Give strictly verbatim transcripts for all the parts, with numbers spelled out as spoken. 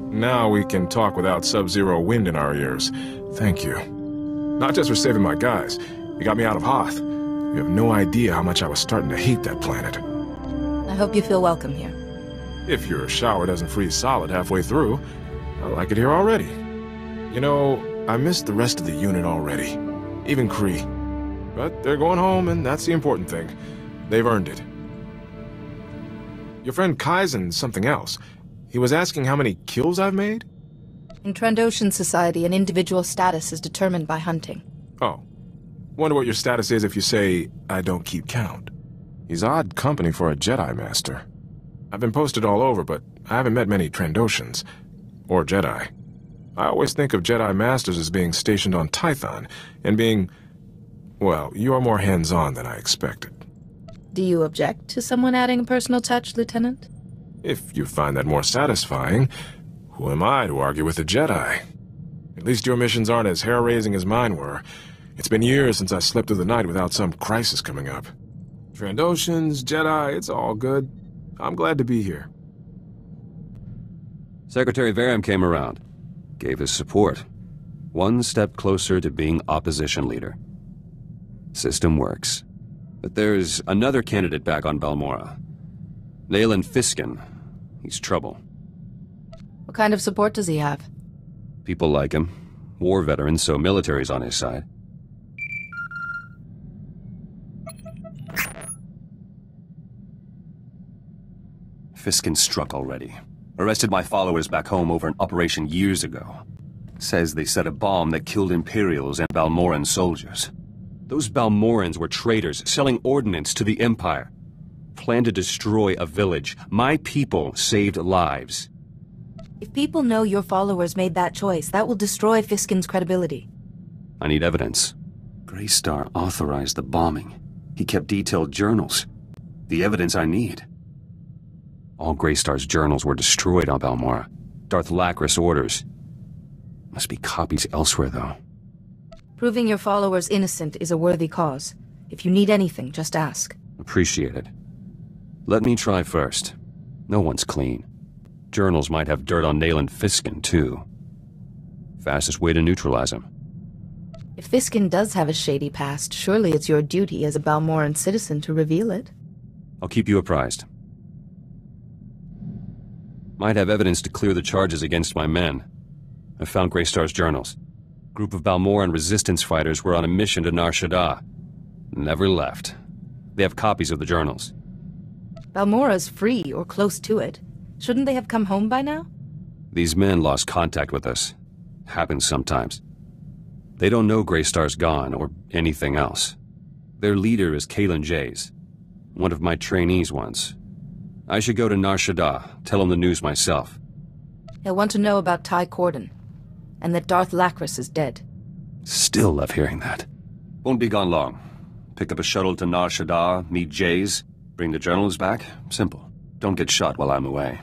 Now we can talk without sub-zero wind in our ears. Thank you. Not just for saving my guys. You got me out of Hoth. You have no idea how much I was starting to hate that planet. I hope you feel welcome here. If your shower doesn't freeze solid halfway through, I like it here already. You know, I missed the rest of the unit already. Even Kree. But they're going home, and that's the important thing. They've earned it. Your friend Kaizen's something else. He was asking how many kills I've made? In Trandoshan society, an individual's status is determined by hunting. Oh. Wonder what your status is if you say, I don't keep count. He's odd company for a Jedi Master. I've been posted all over, but I haven't met many Trandoshans. Or Jedi. I always think of Jedi Masters as being stationed on Tython, and being... well, you're more hands-on than I expected. Do you object to someone adding a personal touch, Lieutenant? If you find that more satisfying, who am I to argue with a Jedi? At least your missions aren't as hair-raising as mine were. It's been years since I slept through the night without some crisis coming up. Trandoshans, Jedi, it's all good. I'm glad to be here. Secretary Varam came around, gave his support. One step closer to being opposition leader. System works. But there's another candidate back on Balmorra. Nayland Fiskin. He's trouble. What kind of support does he have? People like him. War veteran, so military's on his side. Fiskin struck already. Arrested my followers back home over an operation years ago. Says they set a bomb that killed Imperials and Balmorran soldiers. Those Balmorrans were traitors, selling ordnance to the Empire. Planned to destroy a village. My people saved lives. If people know your followers made that choice, that will destroy Fiskin's credibility. I need evidence. Greystar authorized the bombing. He kept detailed journals. The evidence I need. All Greystar's journals were destroyed on Balmorra. Darth Lacris orders. Must be copies elsewhere, though. Proving your followers innocent is a worthy cause. If you need anything, just ask. Appreciate it. Let me try first. No one's clean. Journals might have dirt on Nayland Fiskin, too. Fastest way to neutralize him. If Fiskin does have a shady past, surely it's your duty as a Balmorran citizen to reveal it. I'll keep you apprised. Might have evidence to clear the charges against my men. I found Greystar's journals. Group of Balmorran resistance fighters were on a mission to Nar Shaddaa. Never left. They have copies of the journals. Balmorra's free, or close to it. Shouldn't they have come home by now? These men lost contact with us. Happens sometimes. They don't know Greystar's gone, or anything else. Their leader is Kalen Jays. One of my trainees once. I should go to Nar Shaddaa, tell him the news myself. He'll want to know about Ty Corden. And that Darth Lacris is dead. Still love hearing that. Won't be gone long. Pick up a shuttle to Nar Shaddaa, meet Jays, bring the journals back. Simple. Don't get shot while I'm away.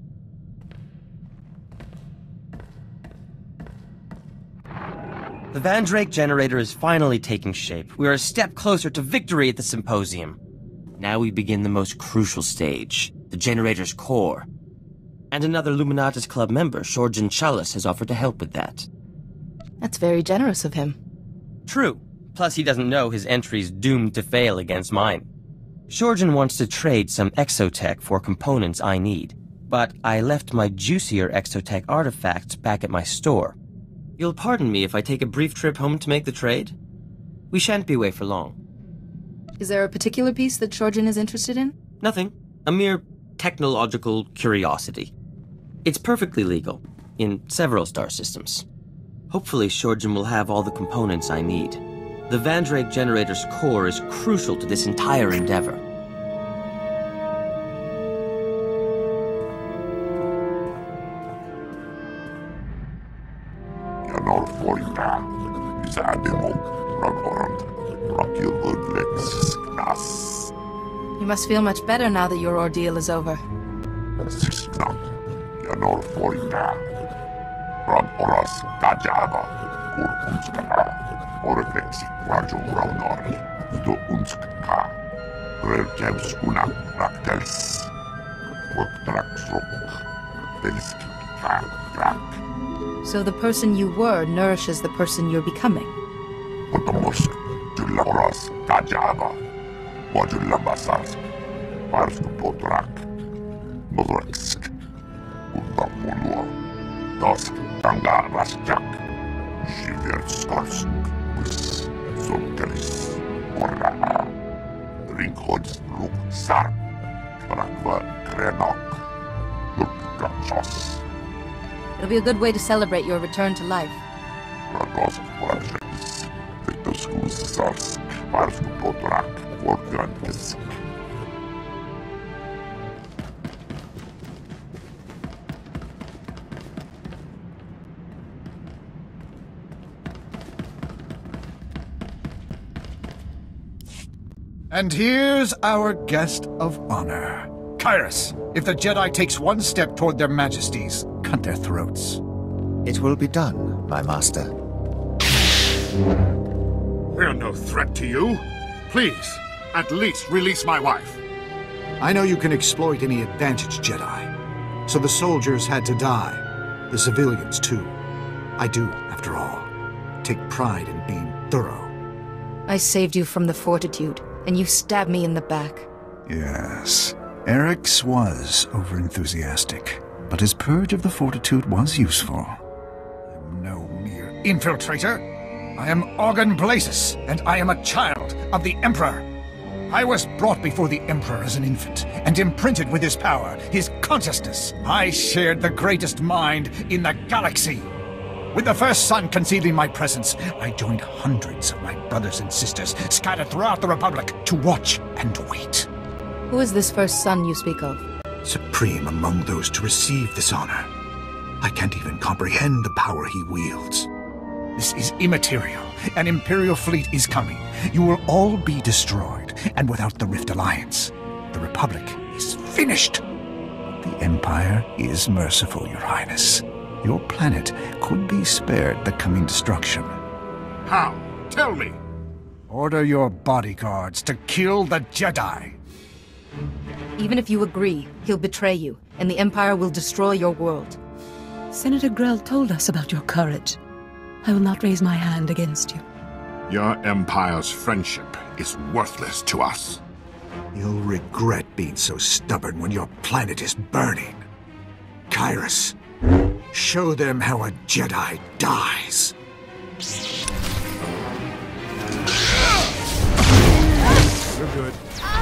The Van Drake generator is finally taking shape. We are a step closer to victory at the symposium. Now we begin the most crucial stage, the generator's core. And another Luminatus Club member, Shorjan Chalice, has offered to help with that. That's very generous of him. True. Plus he doesn't know his entry's doomed to fail against mine. Shorjan wants to trade some exotech for components I need, but I left my juicier exotech artifacts back at my store. You'll pardon me if I take a brief trip home to make the trade? We shan't be away for long. Is there a particular piece that Shorjan is interested in? Nothing. A mere technological curiosity. It's perfectly legal, in several star systems. Hopefully Shorjan will have all the components I need. The Van Drake generator's core is crucial to this entire endeavor. You must feel much better now that your ordeal is over. So the person you were nourishes the person you're becoming. It'll be a good way to celebrate your return to life. And here's our guest of honor. Kyrus, if the Jedi takes one step toward their majesties, cut their throats. It will be done, my master. We're no threat to you. Please, at least release my wife. I know you can exploit any advantage, Jedi. So the soldiers had to die. The civilians, too. I do, after all, take pride in being thorough. I saved you from the Fortitude, and you stabbed me in the back. Yes. Eric's was overenthusiastic, but his purge of the Fortitude was useful. I'm no mere infiltrator. I am Augin Blaesus, and I am a child of the Emperor. I was brought before the Emperor as an infant, and imprinted with his power, his consciousness. I shared the greatest mind in the galaxy. With the first sun conceived in my presence, I joined hundreds of my brothers and sisters scattered throughout the Republic to watch and wait. Who is this first son you speak of? Supreme among those to receive this honor. I can't even comprehend the power he wields. This is immaterial. An Imperial fleet is coming. You will all be destroyed, and without the Rift Alliance, the Republic is finished. The Empire is merciful, Your Highness. Your planet could be spared the coming destruction. How? Tell me. Order your bodyguards to kill the Jedi. Even if you agree, he'll betray you, and the Empire will destroy your world. Senator Grell told us about your courage. I will not raise my hand against you. Your Empire's friendship is worthless to us. You'll regret being so stubborn when your planet is burning. Kyrus, show them how a Jedi dies. You're good.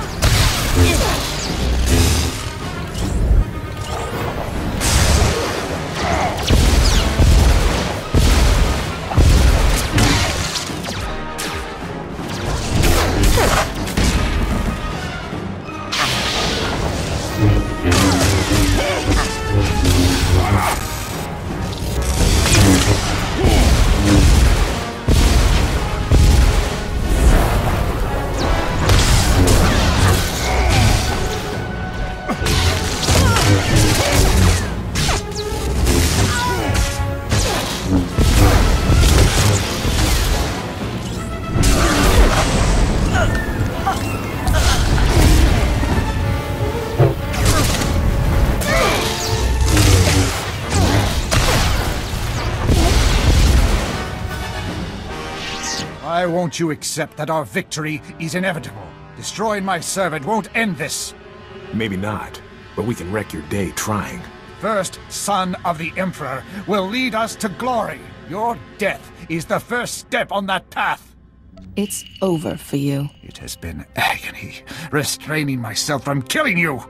Why won't you accept that our victory is inevitable? Destroying my servant won't end this. Maybe not, but we can wreck your day trying. First son of the Emperor will lead us to glory. Your death is the first step on that path. It's over for you. It has been agony, restraining myself from killing you.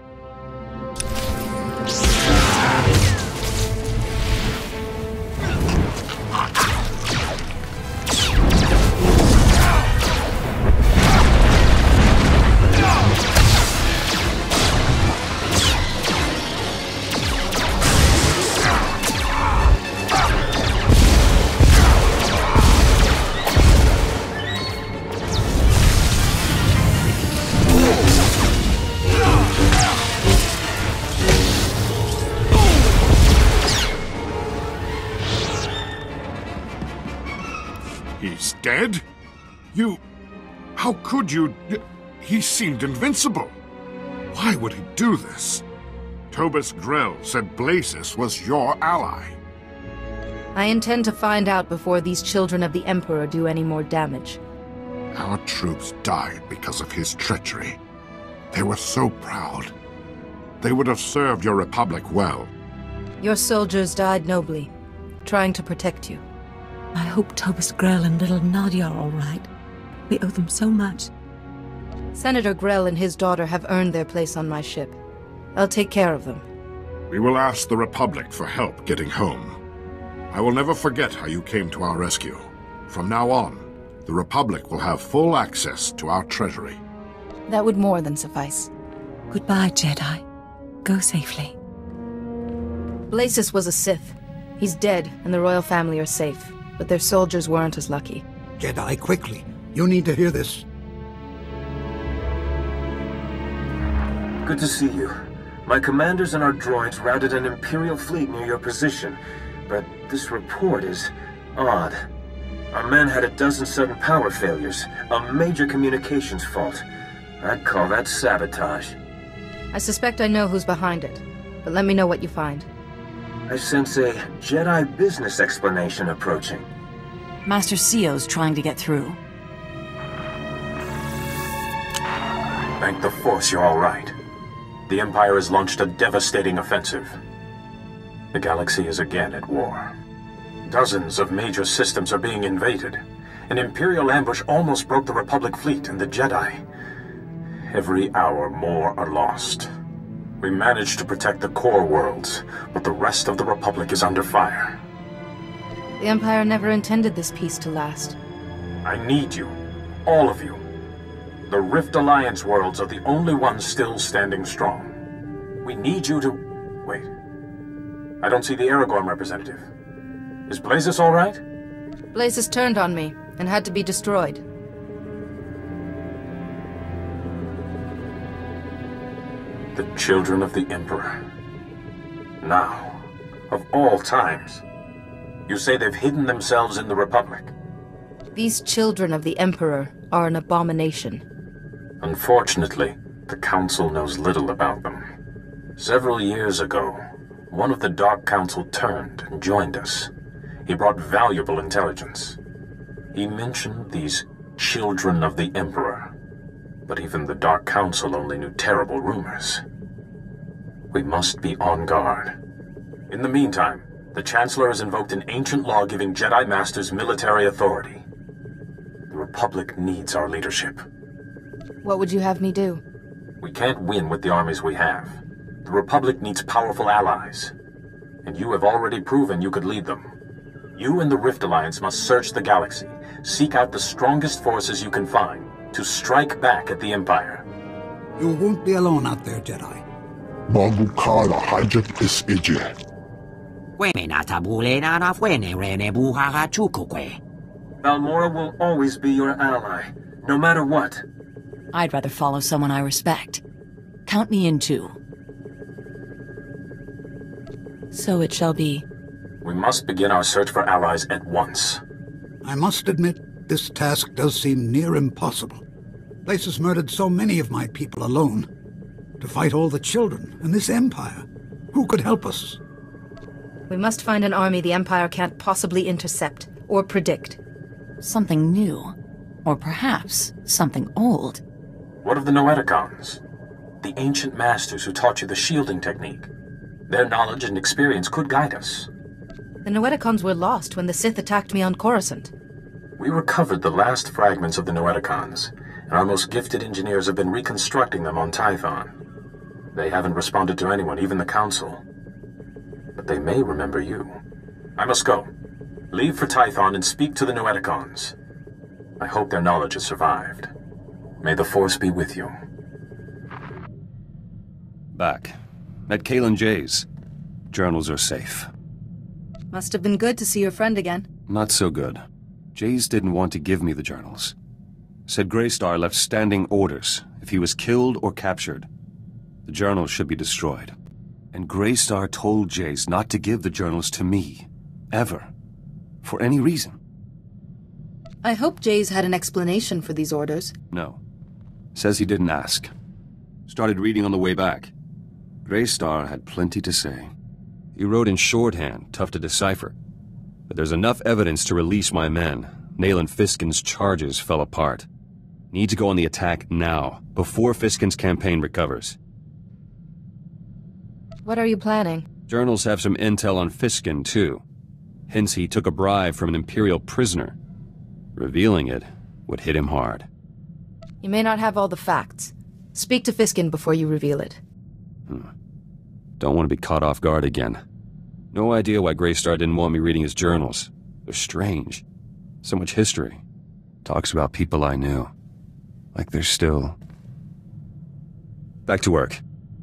He's dead? You... How could you... He seemed invincible. Why would he do this? Tobas Grell said Blaesus was your ally. I intend to find out before these children of the Emperor do any more damage. Our troops died because of his treachery. They were so proud. They would have served your Republic well. Your soldiers died nobly, trying to protect you. I hope Tobas Grell and little Nadia are all right. We owe them so much. Senator Grell and his daughter have earned their place on my ship. I'll take care of them. We will ask the Republic for help getting home. I will never forget how you came to our rescue. From now on, the Republic will have full access to our treasury. That would more than suffice. Goodbye, Jedi. Go safely. Blaesus was a Sith. He's dead, and the royal family are safe. But their soldiers weren't as lucky. Jedi, quickly. You need to hear this. Good to see you. My commanders and our droids routed an Imperial fleet near your position, but this report is odd. Our men had a dozen sudden power failures, a major communications fault. I'd call that sabotage. I suspect I know who's behind it, but let me know what you find. I sense a Jedi business explanation approaching. Master Sio's trying to get through. Thank the Force you're all right. The Empire has launched a devastating offensive. The galaxy is again at war. Dozens of major systems are being invaded. An Imperial ambush almost broke the Republic fleet and the Jedi. Every hour more are lost. We managed to protect the core worlds, but the rest of the Republic is under fire. The Empire never intended this peace to last. I need you. All of you. The Rift Alliance worlds are the only ones still standing strong. We need you to... Wait. I don't see the Aragorn representative. Is Blaesus all right? Blaesus turned on me and had to be destroyed. The children of the Emperor. Now, of all times, you say they've hidden themselves in the Republic. These children of the Emperor are an abomination. Unfortunately, the Council knows little about them. Several years ago, one of the Dark Council turned and joined us. He brought valuable intelligence. He mentioned these children of the Emperor, but even the Dark Council only knew terrible rumors. We must be on guard. In the meantime, the Chancellor has invoked an ancient law giving Jedi Masters military authority. The Republic needs our leadership. What would you have me do? We can't win with the armies we have. The Republic needs powerful allies. And you have already proven you could lead them. You and the Rift Alliance must search the galaxy, seek out the strongest forces you can find, to strike back at the Empire. You won't be alone out there, Jedi. Magukara hajat is ije. Balmora will always be your ally, no matter what. I'd rather follow someone I respect. Count me in too. So it shall be. We must begin our search for allies at once. I must admit, this task does seem near impossible. Blaesus murdered so many of my people alone. To fight all the children and this Empire, who could help us? We must find an army the Empire can't possibly intercept or predict. Something new. Or perhaps something old. What of the Noeticons? The ancient masters who taught you the shielding technique. Their knowledge and experience could guide us. The Noeticons were lost when the Sith attacked me on Coruscant. We recovered the last fragments of the Noeticons, and our most gifted engineers have been reconstructing them on Tython. They haven't responded to anyone, even the Council. But they may remember you. I must go. Leave for Tython and speak to the Noeticons. I hope their knowledge has survived. May the Force be with you. Back. At Kalen Jay's. Journals are safe. Must have been good to see your friend again. Not so good. Jay's didn't want to give me the journals. Said Greystar left standing orders. If he was killed or captured, the journals should be destroyed. And Greystar told Jay's not to give the journals to me. Ever. For any reason. I hope Jay's had an explanation for these orders. No. Says he didn't ask. Started reading on the way back. Greystar had plenty to say. He wrote in shorthand, tough to decipher. But there's enough evidence to release my men. Nayland Fiskin's charges fell apart. Need to go on the attack now, before Fiskin's campaign recovers. What are you planning? Journals have some intel on Fiskin, too. Hence he took a bribe from an Imperial prisoner. Revealing it would hit him hard. You may not have all the facts. Speak to Fiskin before you reveal it. Hmm. Don't want to be caught off guard again. No idea why Greystar didn't want me reading his journals. They're strange. So much history. Talks about people I knew. Like they're still... Back to work.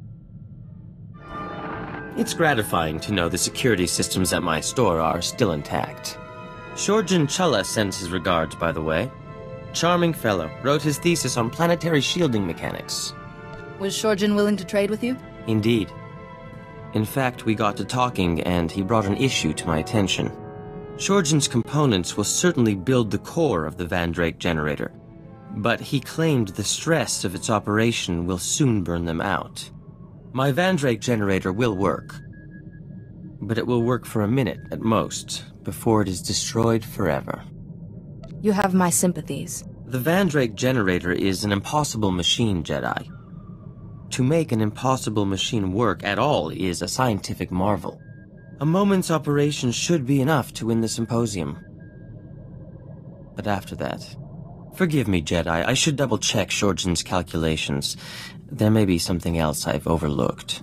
It's gratifying to know the security systems at my store are still intact. Shorjan Chulla sends his regards, by the way. Charming fellow, wrote his thesis on planetary shielding mechanics. Was Shorjan willing to trade with you? Indeed. In fact, we got to talking, and he brought an issue to my attention. Shorjan's components will certainly build the core of the Vandrake generator, but he claimed the stress of its operation will soon burn them out. My Vandrake generator will work, but it will work for a minute at most, before it is destroyed forever. You have my sympathies. The Vandrake generator is an impossible machine, Jedi. To make an impossible machine work at all is a scientific marvel. A moment's operation should be enough to win the symposium. But after that... Forgive me, Jedi, I should double-check Shorjan's calculations. There may be something else I've overlooked.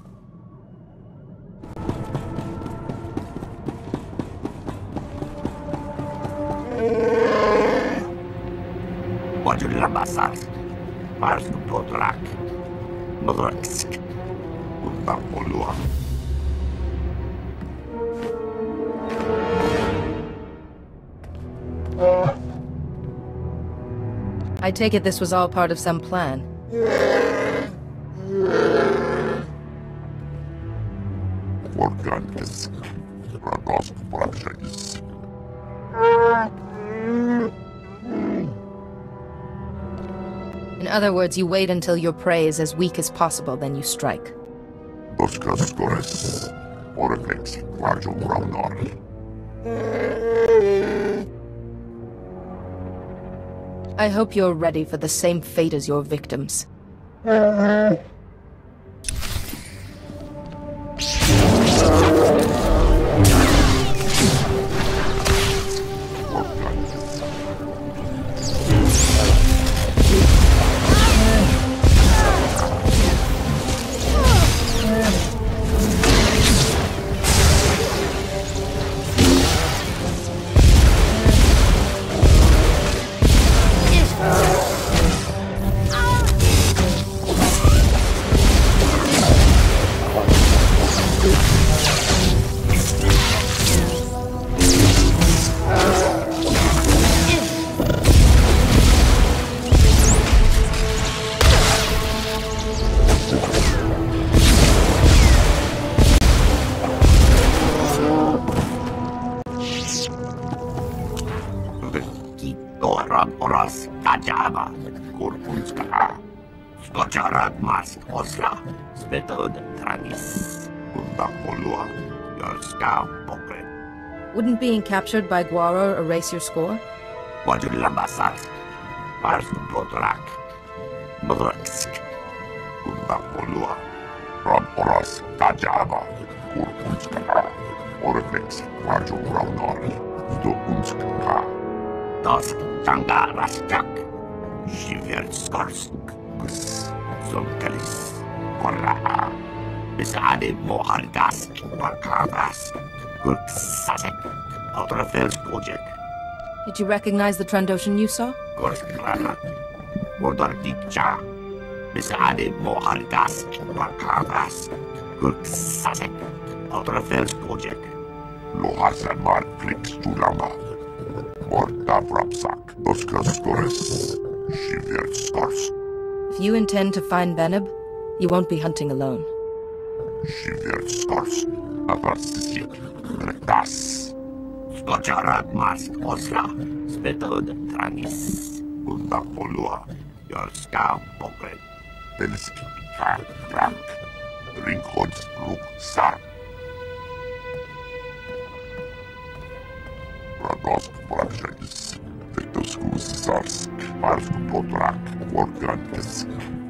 I take it this was all part of some plan. In other words, you wait until your prey is as weak as possible, then you strike. I hope you're ready for the same fate as your victims. Wouldn't being captured by Guaro erase your score? Did you recognize the Trandoshan you saw? If you intend to find Venab, you won't be hunting alone. Rinkonstruk Sark. Radost Brajais, Vetoskus Sarsk, Marsk Potrak, Workantes,